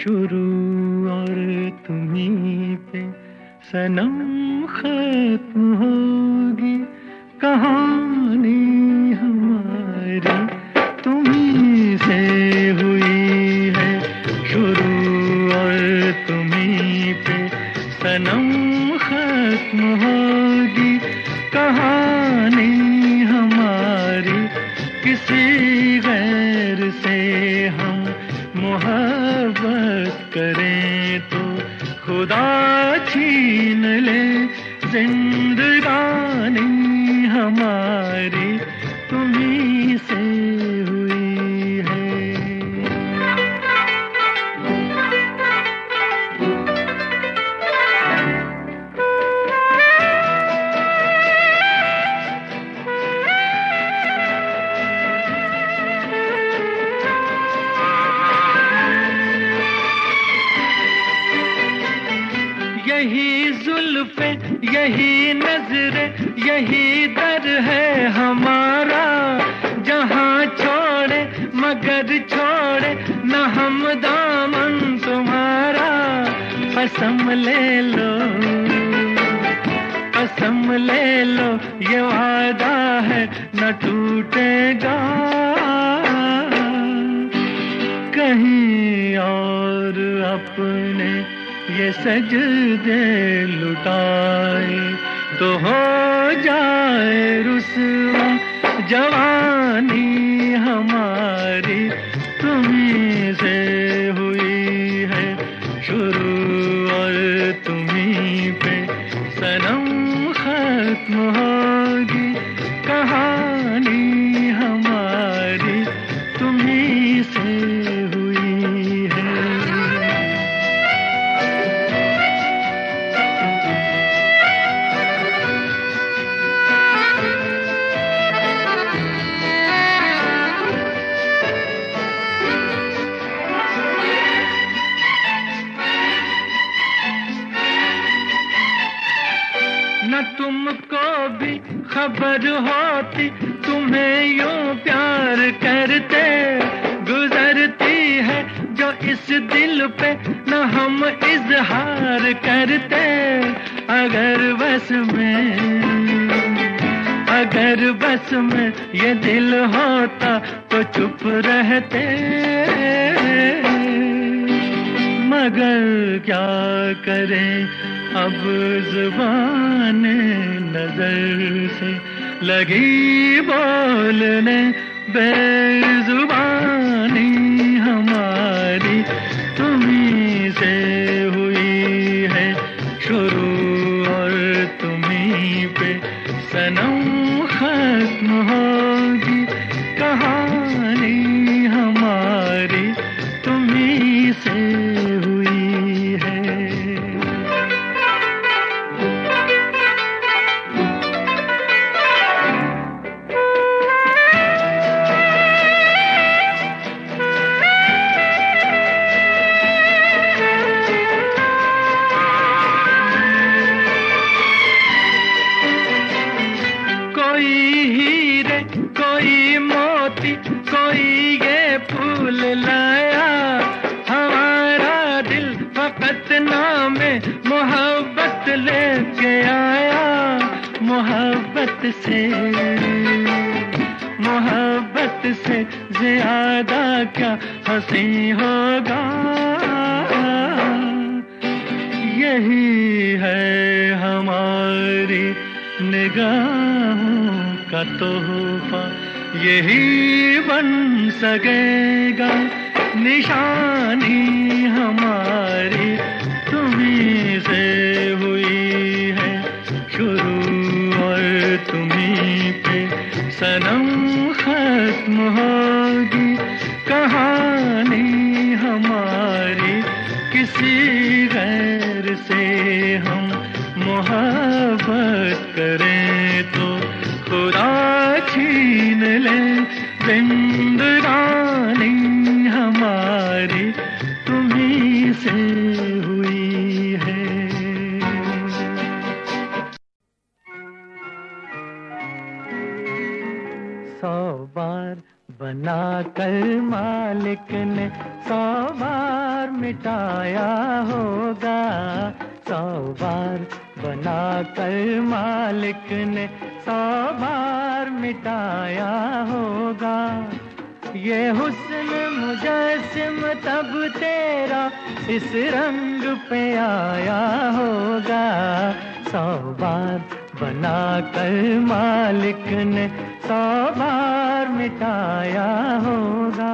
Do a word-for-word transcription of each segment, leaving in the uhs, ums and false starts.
शुरू और तुम्हीं पे सनम खत्म होगी कहानी हमारी, तुम्हीं से हुई है शुरू और तुम्हीं पे सनम खत्म होगी कहानी हमारी। किसी गैर से हम मोहब्बत करें तो खुदा छीन ले जिंदगानी हमारी, तुम्हीं से हुई है। यही जुल्फे यही नजरे यही दर है हमारा, जहां छोड़े मगर छोड़े न हम दामन तुम्हारा। कसम ले लो कसम ले लो ये वादा है न टूटेगा, कहीं और अपने ये सजदे लुटाए तो हो जाए रुसवा जवानी हमारी। तुम्हीं से हुई है शुरू और तुम्हीं पे सनम खत्म होगी कहानी हमारी, तुम्हीं से हुई है। न तुमको भी खबर होती तुम्हें यूं प्यार करते, गुजरती है जो इस दिल पे न हम इजहार करते। अगर बस में अगर बस में ये दिल होता तो चुप रहते, मगर क्या करें अब जुबान नजर से लगी बोलने बेजुबानी हमारी। तुम्हीं से हुई है शुरू और तुम्हीं पे सनम खत्म होगी कहानी हमारी, तुम्हीं से हुई है। कोई मोती कोई ये फूल लाया, हमारा दिल फकत नामे मोहब्बत लेके आया। मोहब्बत से मोहब्बत से ज्यादा क्या हंसी होगा, यही है हमारी निगाहों का तोहफा, यही बन सकेगा निशानी हमारी। तुम्हीं से हुई है शुरू और तुम्हीं पे सनम खत्म होगी कहानी हमारी। किसी गैर से हम मोहब्बत करें तो खुदा छीन ले जिंदगानी हमारी, तुम्हीं से हुई है। सौ बार बना कर मालिक ने सौ बार बार मिटाया होगा, सौ बार बना कर मालिक ने सौ बार मिटाया होगा। ये हुस्न मुजस्सिम तब तेरा इस रंग पे आया होगा, सौ बार बना कर मालिक ने सौ बार मिटाया होगा।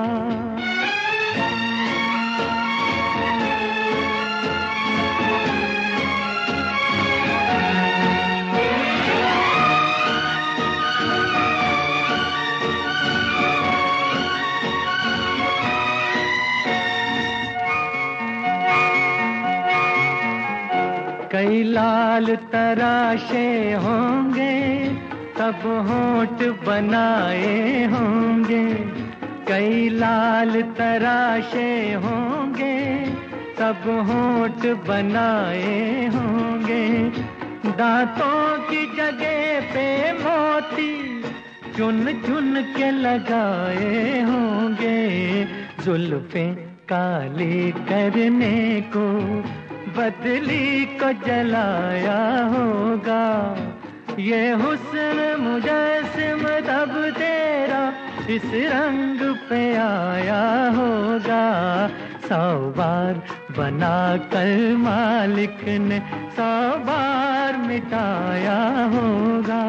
कई लाल तराशे होंगे तब होंठ बनाए होंगे, कई लाल तराशे होंगे तब होंठ बनाए होंगे। दांतों की जगह पे मोती चुन चुन के लगाए होंगे, जुल्फें काली करने को बदली को जलाया होगा। ये हुस्न मुजस्सिम तब तेरा इस रंग पे आया होगा, सौ बार बना कर मालिक ने सौ बार मिटाया होगा।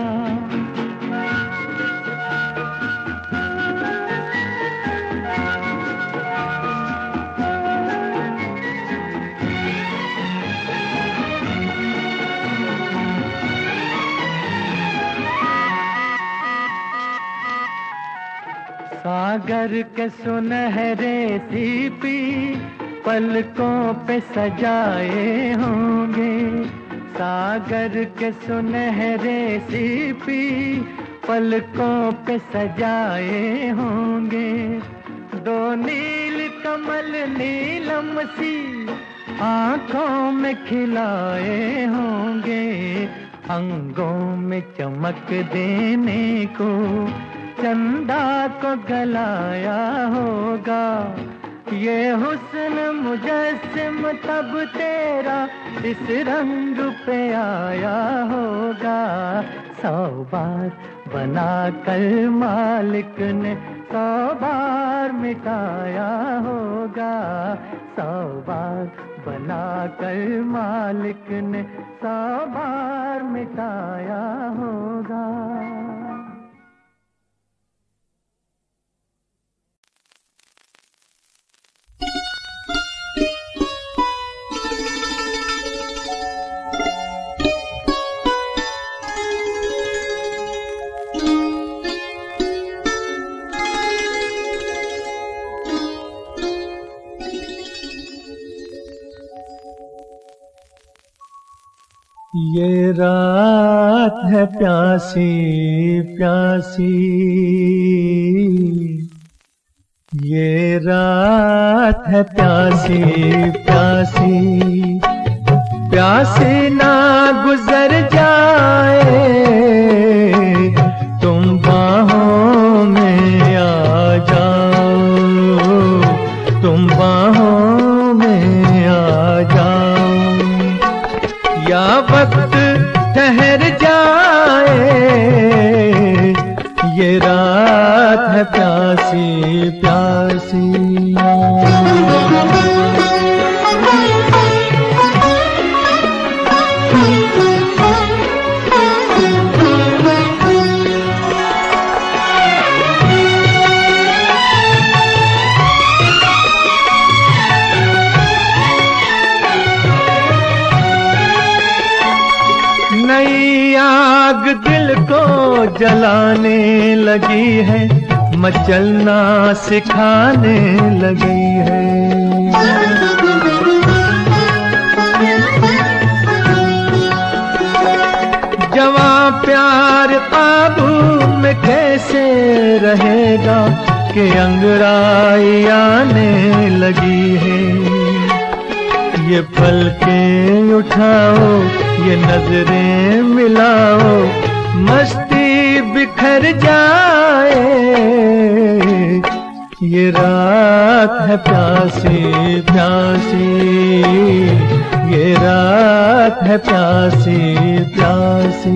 सागर के सुनहरे सीपी पलकों पे सजाए होंगे, सागर के सुनहरे सीपी पलकों पे सजाए होंगे। दो नील कमल नीलम सी आँखों में खिलाए होंगे, अंगों में चमक देने को चंदा को गलाया होगा। ये हुस्न मुजस्सिम तब तेरा इस रंग पे आया होगा, सौ बार बना कर मालिक ने सौ बार मिटाया होगा, सौ बार बना कर मालिक ने सौ बार मिटाया होगा। ये रात है प्यासी प्यासी, ये रात है प्यासी प्यासी, प्यासी ना गुजर जाए तुम बाहों में आ जाओ, तुम बाहों में आ जाओ, या वक्त ठहर जाए, ये रात है प्यासी प्यासी। नई आग दिल को जलाने लगी है, मचलना सिखाने लगी है। जवां प्यार काबू में कैसे रहेगा कि अंगड़ाई आने लगी है। ये पलकें उठाओ, ये नजरें मिलाओ, मस्ती बिखर जाए, ये रात है प्यासी प्यासी, ये रात है प्यासी प्यासी।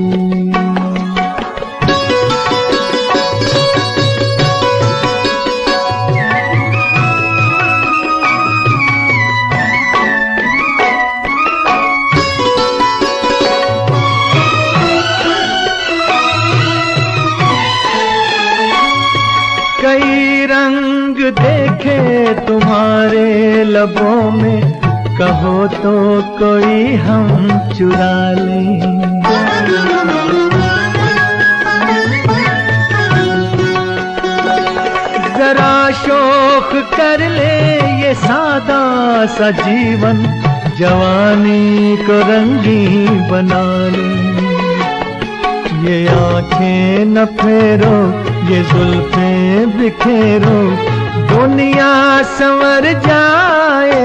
कई रंग देखे तुम्हारे लबों में, कहो तो कोई हम चुरा लें। जरा शौक कर ले ये सादा सा जीवन, जवानी को रंगीन बना ले। ये आंखें न फेरो, ये जुल्फें बिखेरो, दुनिया संवर जाए।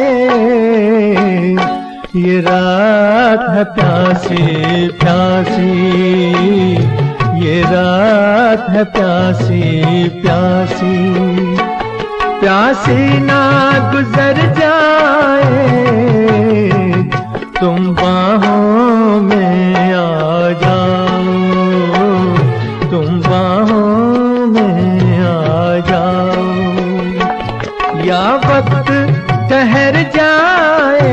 ये रात है प्यासी प्यासी, ये रात है प्यासी प्यासी। प्यासी ना गुजर जाए, तुम बाहों में आ जाओ, तुम बाहों में आ जाओ। या वक्त ठहर जाए,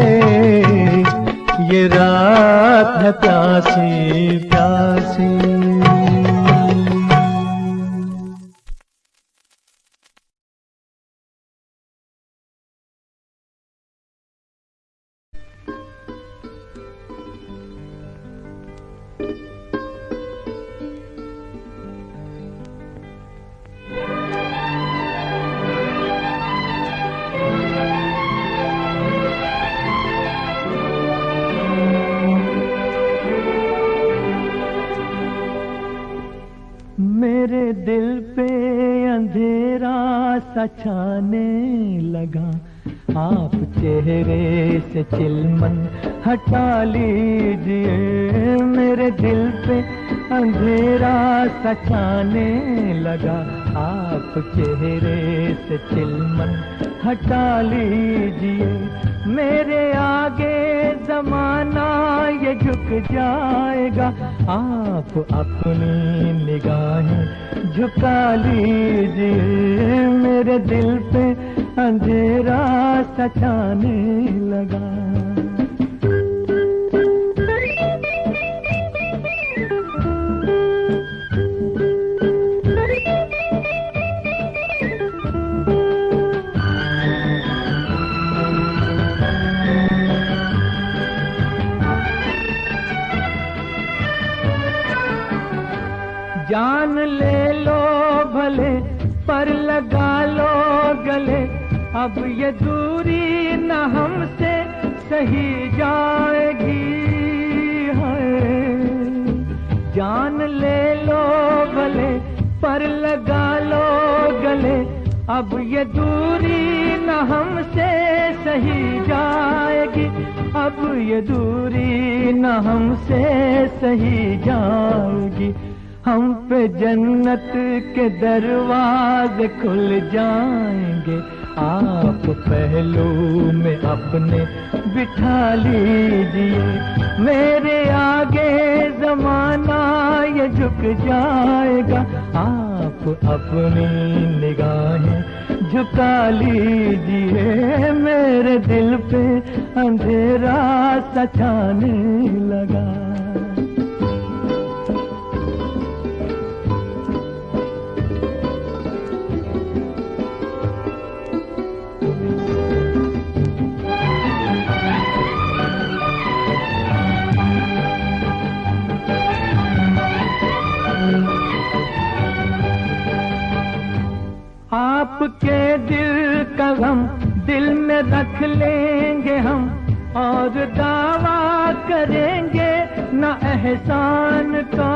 ये रात है प्यासी प्यासी। मेरे दिल पे अंधेरा सा छाने लगा, आप चेहरे से चिलमन हटा लीजिए। मेरे दिल पे अंधेरा सा छाने लगा, आप चेहरे से चिलमन हटा लीजिए। मेरे आगे जमाना ये झुक जाएगा, आप अपनी निगाहें झुका लीजिए। मेरे दिल पे अंधेरा सा छाने लगा। जान ले लो भले पर लगा लो गले, अब ये दूरी न हमसे सही जाएगी। है जान ले लो भले पर लगा लो गले, अब ये दूरी न हमसे सही जाएगी। अब ये दूरी न हमसे सही जाएगी। हम पे जन्नत के दरवाजे खुल जाएंगे, आप पहलू में अपने बिठा लीजिए। मेरे आगे जमाना ये झुक जाएगा, आप अपनी निगाहें झुका लीजिए। मेरे दिल पे अंधेरा सा छाने लगा। आपके दिल का गम दिल में रख लेंगे हम, और दावा करेंगे न एहसान का।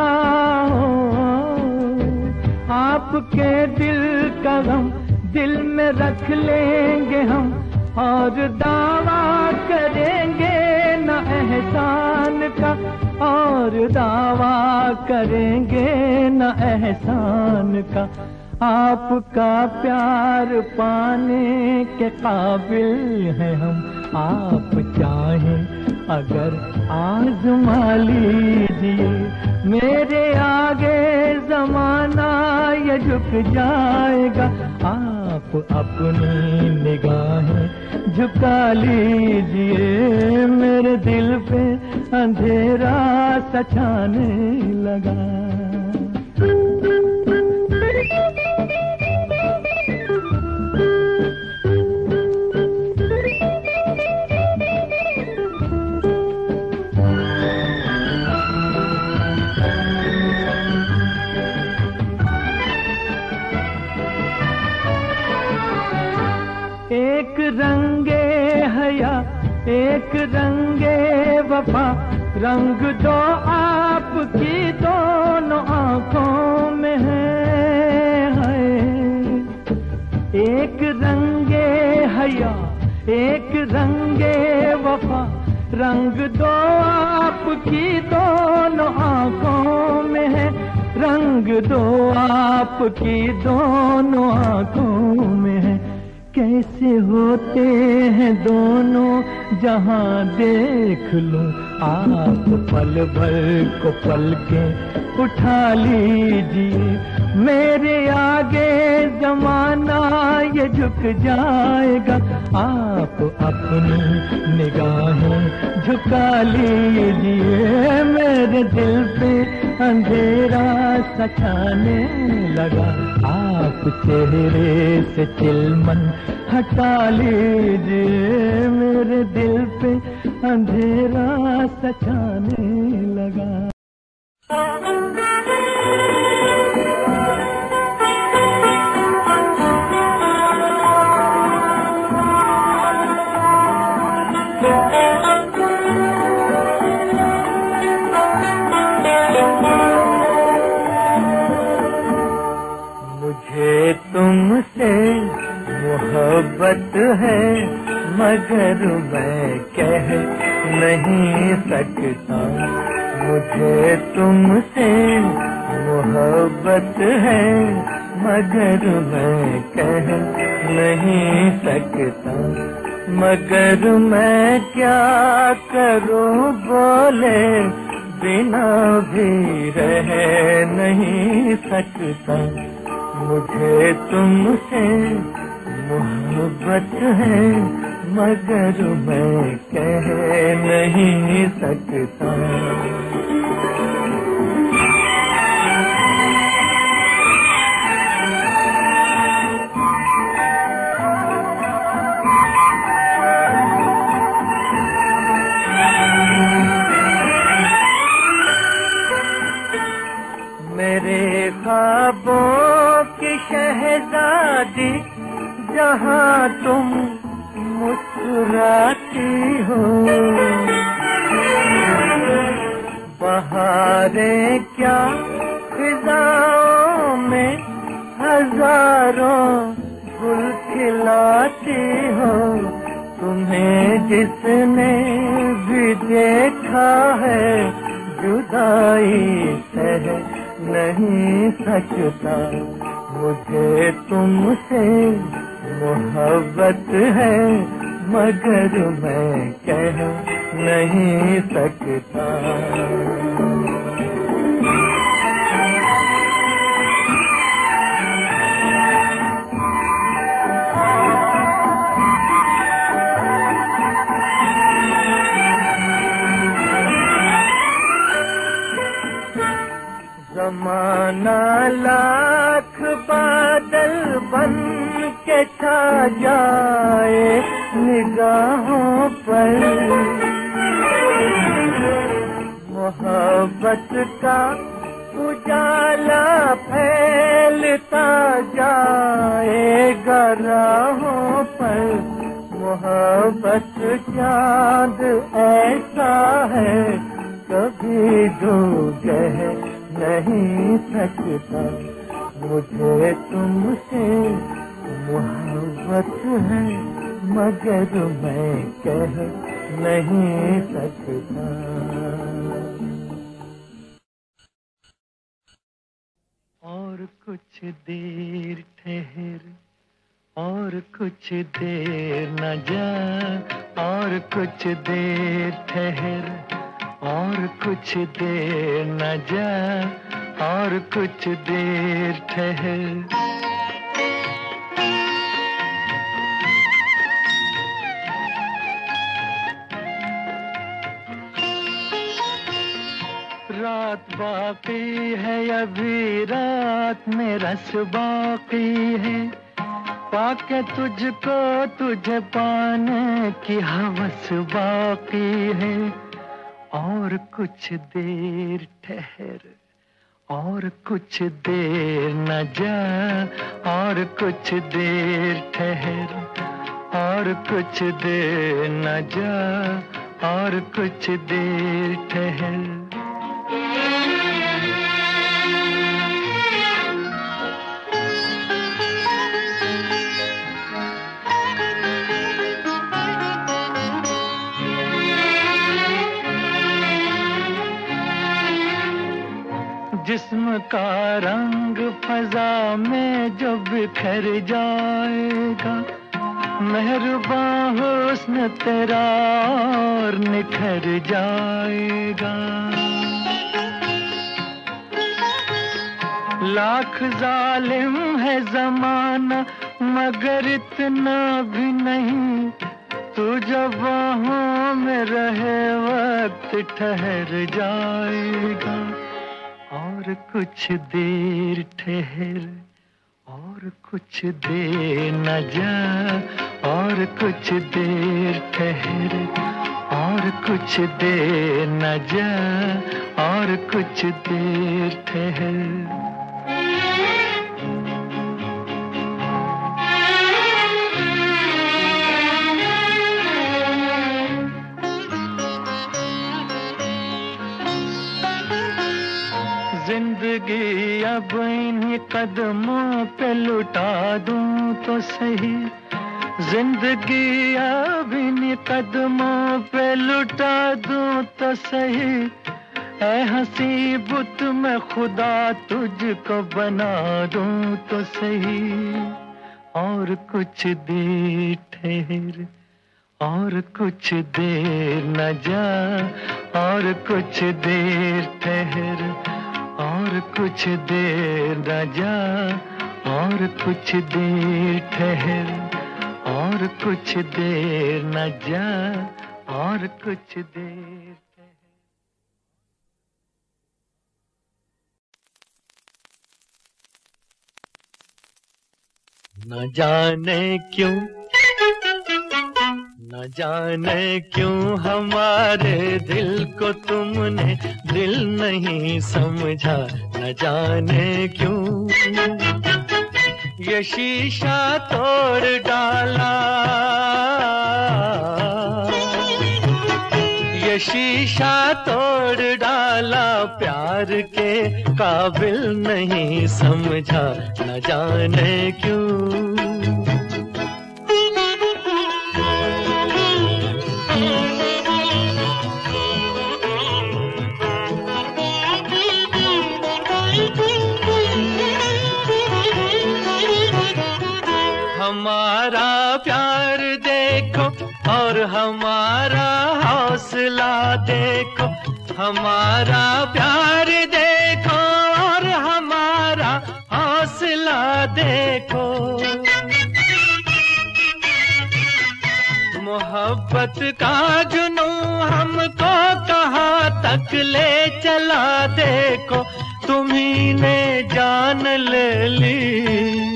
आपके दिल का गम दिल में रख लेंगे हम, और दावा करेंगे न एहसान का, और दावा करेंगे न एहसान का। आपका प्यार पाने के काबिल है हम। आप चाहें अगर आजमा लीजिए, मेरे आगे जमाना ये झुक जाएगा। आप अपनी निगाहें झुका लीजिए, मेरे दिल पे अंधेरा सा छाने लगा। एक रंगे हया एक रंगे वफा, रंग दो आपकी दोनों आंखों में है। एक रंगे हया एक रंगे वफा, रंग दो आपकी दोनों आंखों में है। रंग दो आपकी दोनों आंखों में है। कैसे होते हैं दोनों जहां देख लूं, आप पल भर को पल के उठा लीजिए, मेरे आगे जमाना ये झुक जाएगा। आप अपनी निगाहें झुका लीजिए, मेरे दिल पे अंधेरा सा छाने लगा। आप चेहरे से चिलमन हटा लीजिए, मेरे दिल पे अंधेरा सा छाने लगा। मुझे तुमसे मोहब्बत है, मगर मैं कह नहीं सकता। मुझे तुमसे मोहब्बत है, मगर मैं कह नहीं सकता। मगर मैं क्या करूं बोले बिना भी रह नहीं सकता। मुझे तुमसे मोहब्बत है, मगर मैं कह नहीं सकता। मेरे ख्वाबों की शहजादी, जहाँ तुम मुस्कुराती हो। बहारें क्या फिजाओं में हजारों गुल खिलाती हो। तुम्हें जिसने भी देखा है, जुदाई सह नहीं सकता। मुझे तुमसे मोहब्बत है, मगर मैं कह नहीं सकता। जमाना लाख बादल बन के छा जाए निगाहों पर, मोहब्बत का उजाला फैलता जाएगा राहों पर। मोहब्बत चाँद ऐसा है, कभी दूर नहीं सकता। मुझे तुमसे मोहब्बत है, मगर मैं कह नहीं सकता। और कुछ कुछ देर ठहर, और कुछ देर न जा, और कुछ देर ठहर, और कुछ देर न जा, और कुछ देर ठहर। रात बाकी है, अभी रात में रस बाकी है, पाके तुझको तुझे पाने की हवस बाकी है। और कुछ देर ठहर, और कुछ देर न जा, और कुछ देर ठहर, और कुछ देर न जा, और कुछ देर ठहर। जिस्म का रंग फजा में जो बिखर जाएगा, मेहरबान हुस्न तेरा और निखर जाएगा। लाख जालिम है जमाना मगर इतना भी नहीं, तू जब बाहों में रहे वक्त ठहर जाएगा। और कुछ देर ठहर, और कुछ देर न जा, और कुछ देर ठहर, और कुछ देर न जा, और कुछ देर ठहर। जिंदगी अब इन्हीं कदमों पे लुटा दूं तो सही, जिंदगी अब इन्हीं कदमों पे लुटा दूं तो सही। ऐ हंसी बुत में खुदा तुझको बना दूं तो सही। और कुछ देर ठहर, और कुछ देर न जा, और कुछ देर ठहर, और कुछ देर न जा, और कुछ देर ठहर, और कुछ देर न जा, और कुछ देर ठहर। न जाने क्यों, न जाने क्यों हमारे दिल को तुमने दिल नहीं समझा, न जाने क्यों ये शीशा तोड़ डाला, ये शीशा तोड़ डाला, प्यार के काबिल नहीं समझा, न जाने क्यों। हमारा प्यार देखो और हमारा हौसला देखो, हमारा प्यार देखो और हमारा हौसला देखो। मोहब्बत का जुनून हमको कहाँ तक ले चला देखो, तुम्ही ने जान ले ली,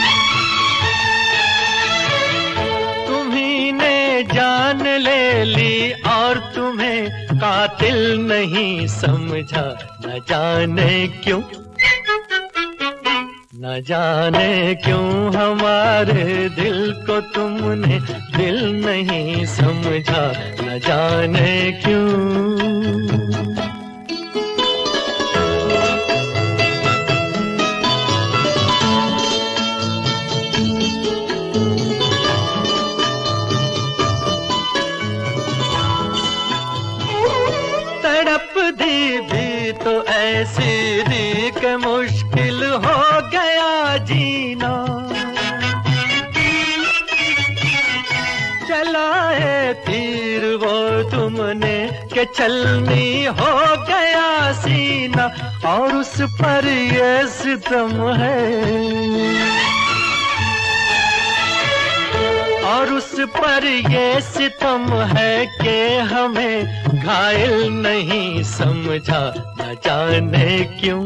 जान ले ली, और तुम्हें कातिल नहीं समझा, न जाने क्यों, न जाने क्यों हमारे दिल को तुमने दिल नहीं समझा, न जाने क्यों। तड़प दी भी तो ऐसी दी कि मुश्किल हो गया चलाए तीर वो तुमने के छलनी हो गया सीना, और उस पर ये सितम है, और उस पर ये सितम है कि हमें घायल नहीं समझा। न जाने क्यों,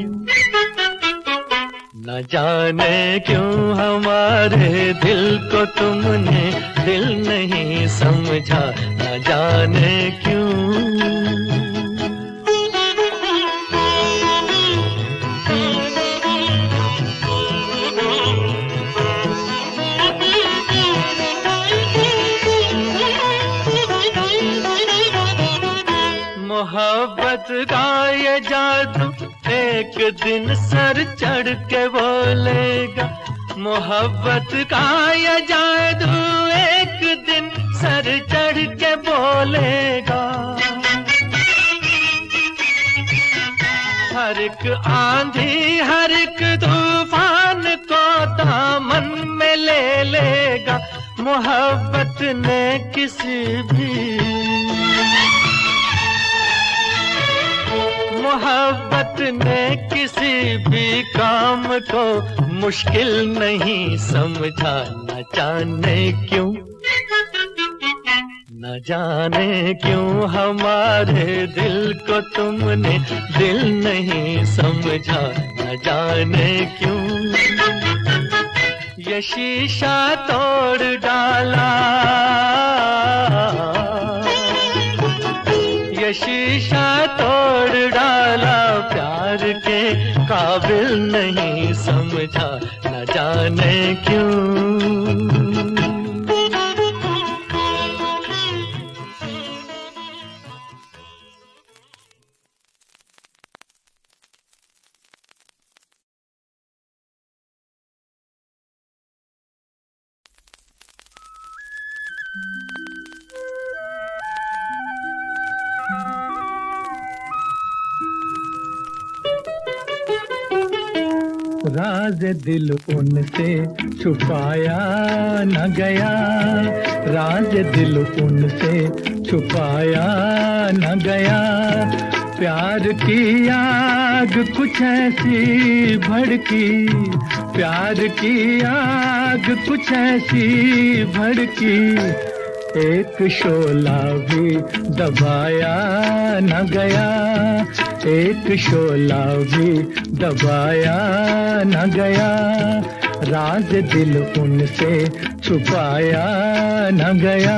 न जाने क्यों हमारे दिल को तुमने दिल नहीं समझा। न जाने क्यों। मोहब्बत का ये जादू एक दिन सर चढ़ के बोलेगा, मोहब्बत का ये जादू एक दिन सर चढ़ के बोलेगा। हर एक आंधी हर एक तूफान को दामन में ले लेगा। मोहब्बत ने किसी भी मोहब्बत ने किसी भी काम को मुश्किल नहीं समझा। न जाने क्यों, न जाने क्यों हमारे दिल को तुमने दिल नहीं समझा। न जाने क्यों। ये शीशा तोड़ डाला, ये शीशा तोड़ डाला, प्यार के काबिल नहीं समझा। न जाने क्यों। राज दिल उनसे छुपाया न गया, राज दिल उनसे छुपाया न गया। प्यार की आग कुछ ऐसी भड़की, प्यार की आग कुछ ऐसी भड़की, एक शोला भी दबाया न गया, एक शोला भी दबाया न गया। राज दिल उनसे छुपाया न गया।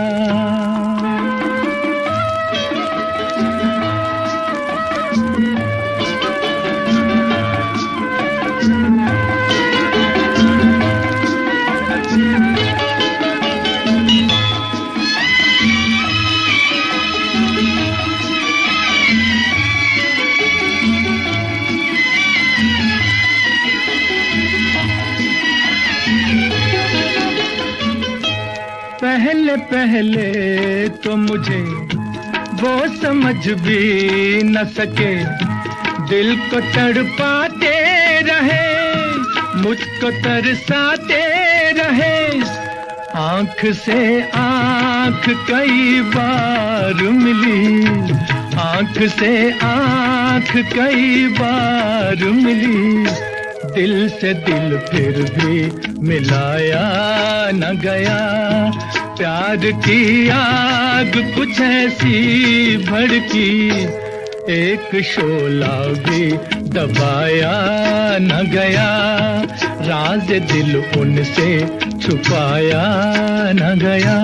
पहले पहले तो मुझे वो समझ भी न सके, दिल को तड़पाते रहे, मुझको तरसाते रहे। आंख से आंख कई बार मिली, आंख से आंख कई बार मिली, दिल से दिल फिर भी मिलाया न गया। प्यार की आग कुछ ऐसी भड़की, एक शोला भी दबाया न गया। राज दिल उनसे छुपाया न गया।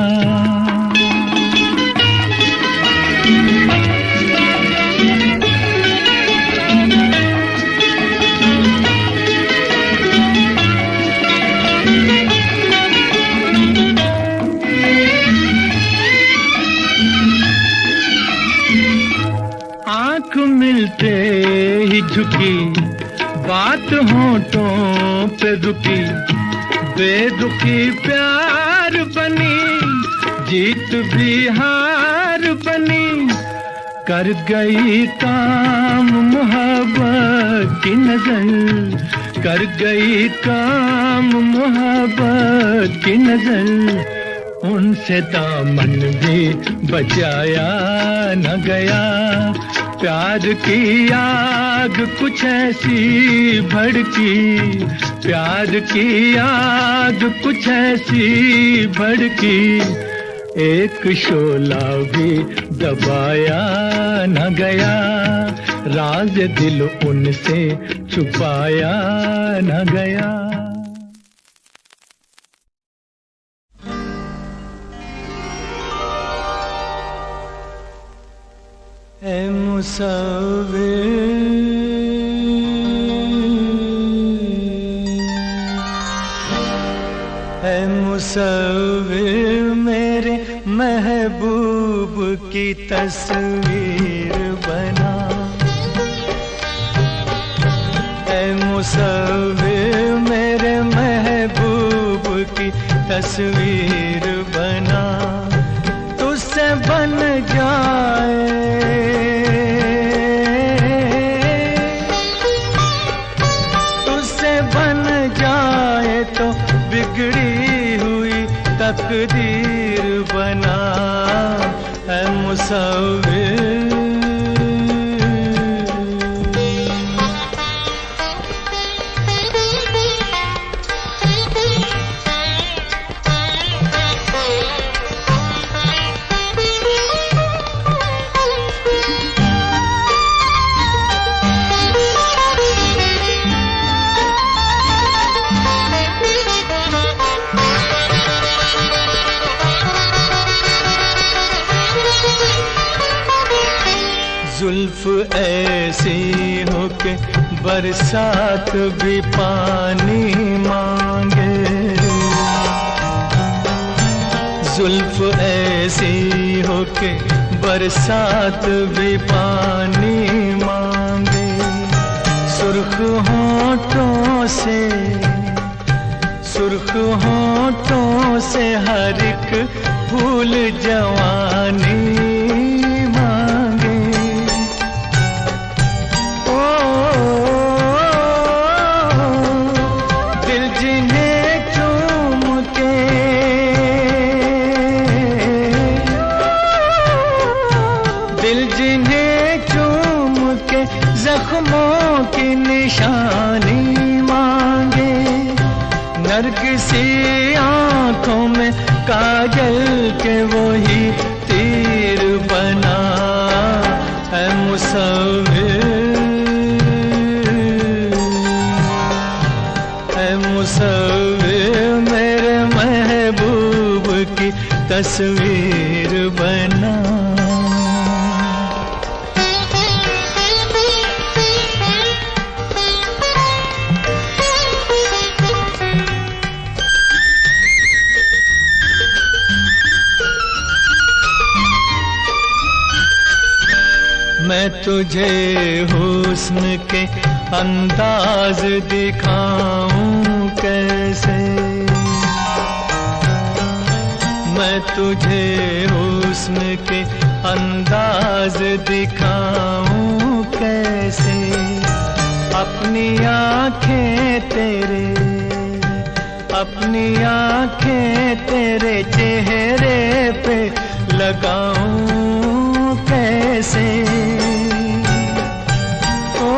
आँख मिलते ही झुकी, बात होठों पे रुकी, बेरुखी प्यार बनी, जीत भी हार बनी। कर गई काम मोहब्बत की नजर, कर गई काम मोहब्बत की नजर। उनसे दामन भी बचाया न गया। प्यार की आग कुछ ऐसी भड़की, प्यार की आग कुछ ऐसी भड़की, एक शोला भी दबाया न गया। राज दिल उनसे छुपाया न गया। ऐ मुसव्विर, ऐ मुसव्विर मेरे महबूब की तस्वीर बना। ऐ मुसव्विर मेरे महबूब की तस्वीर बना। तुझसे बन जाए, तुझसे बन जाए तो बिगड़ी हुई तकदीर बना। ऐ मुसव्विर, जुल्फ ऐसी हो के बरसात भी पानी मांगे। जुल्फ ऐसी हो के बरसात भी पानी मांगे। सुर्ख होठों से, सुर्ख होठों से हर एक फूल जवानी जख्मों की निशानी मांगे। नरगिसी आंखों में काजल के वही तीर बना। ऐ मुसव्विर, ऐ मुसव्विर मेरे महबूब की तस्वीर बना। मैं तुझे हुस्न के अंदाज दिखाऊं कैसे, मैं तुझे हुस्न के अंदाज दिखाऊं कैसे। अपनी आँखें तेरे, अपनी आँखें तेरे चेहरे पे लगाऊं कैसे। ओ,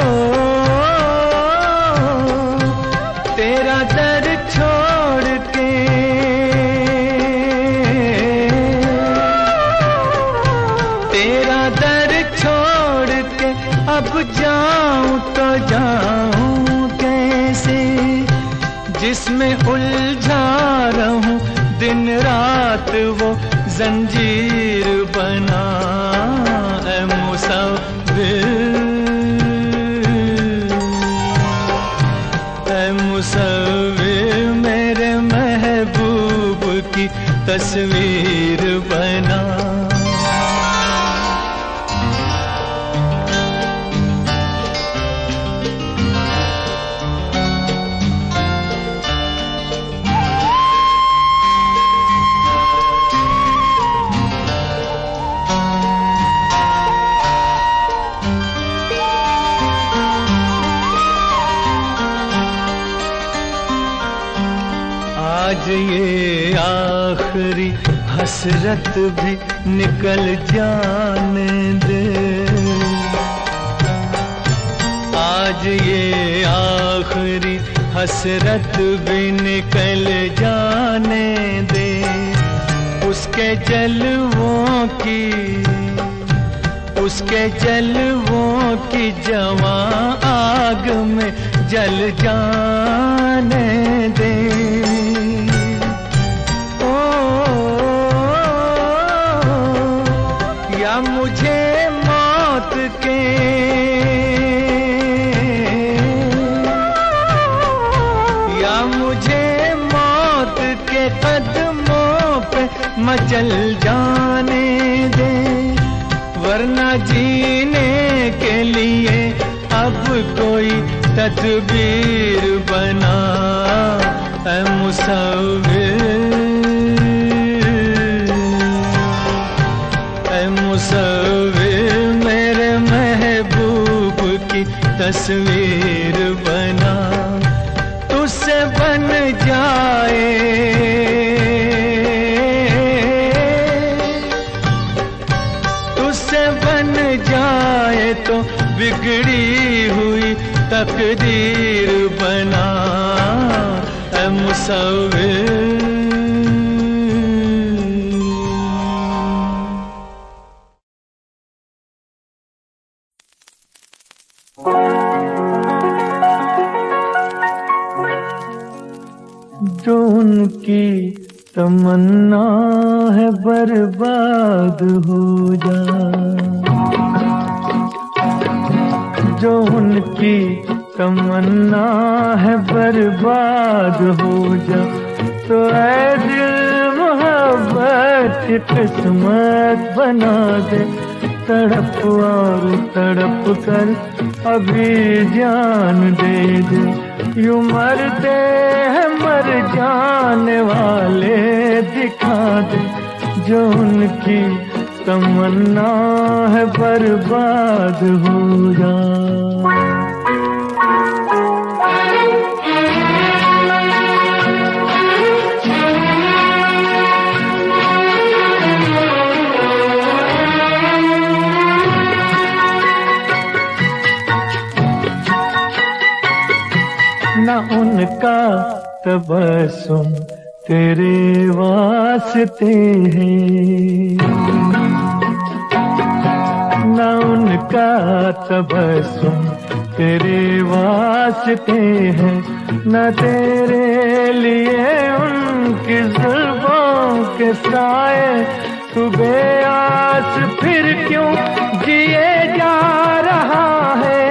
तेरा दर छोड़ के, तेरा दर छोड़ के अब जाऊं तो जाऊं कैसे। जिसमें उलझा रहूं दिन रात वो जंजीर बना। ऐ मुसव्विर, ऐ मुसव्विर मेरे महबूब की तस्वीर बना। आज ये आखिरी हसरत भी निकल जाने दे। आज ये आखिरी हसरत भी निकल जाने दे। उसके जलवों की उसके जलवों की जवां आग में जल जाने दे। ओ, या मुझे मौत के या मुझे मौत के कदमों पे मचल जाने दे। वरना जीने के लिए अब कोई तदबीर बना। ऐ मुसव्विर ऐ मुसव्विर मेरे महबूब की तस्वीर बना। तुझसे बन जाए बन जाए तो बिगड़ी हुई तकदीर बना। ऐ मुसव्विर जो उनकी तमन्ना है बर्बाद हो जा। जो उनकी तमन्ना है बर्बाद हो जा। तो ऐ दिल मोहब्बत की किस्मत बना दे। तड़प और तड़प कर अभी जान दे दे। यूं मरते हैं मर जाने वाले दिखा दे। जो उनकी तमन्ना है बर्बाद हो जा। ना उनका तबस्सुम तेरे वास्ते है। ना उनका तबस्सुम तेरे वास्ते है। न तेरे लिए उनकी जुल्फों के साए। तू बेआस फिर क्यों जिए जा रहा है।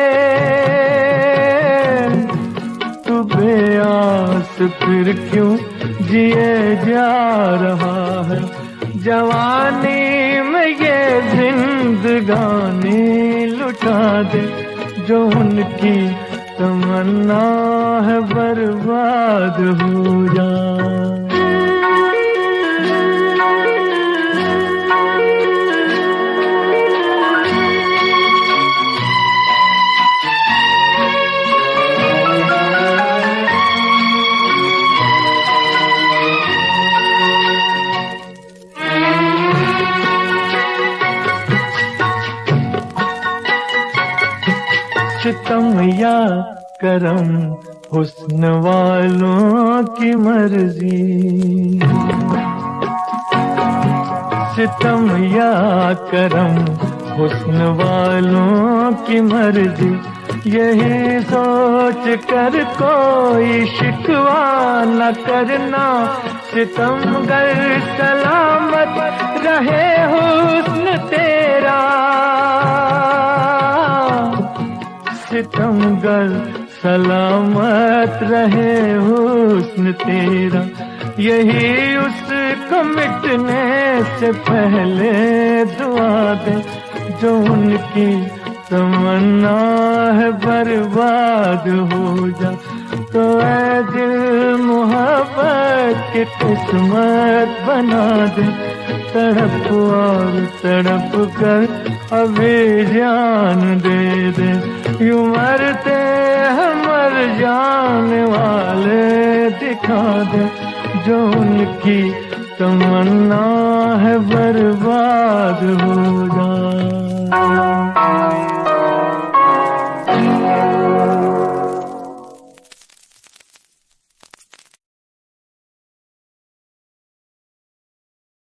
तू बेआस फिर क्यों जिए जा रहा है। जवानी में ये जिंदगानी लुटा दे। जो उनकी तमन्ना है बर्बाद हो जा। सितम या करम हुस्न वालों की मर्जी। सितम या करम हुस्न वालों की मर्जी। यही सोच कर कोई शिकवा न करना। सितमगर सलामत रहे हुस्न तेरा। सितमगर सलामत रहे हुस्न तेरा। यही उसको मिटने से पहले दुआ दे। जो उनकी तमन्ना है बर्बाद हो जा। तो ऐ दिल मोहब्बत की किस्मत बना दे। तड़प और तड़प कर अभी जान दे दे। यूं मरते हैं मर जाने वाले दिखा दे। जो उनकी तमन्ना है बर्बाद हो जा।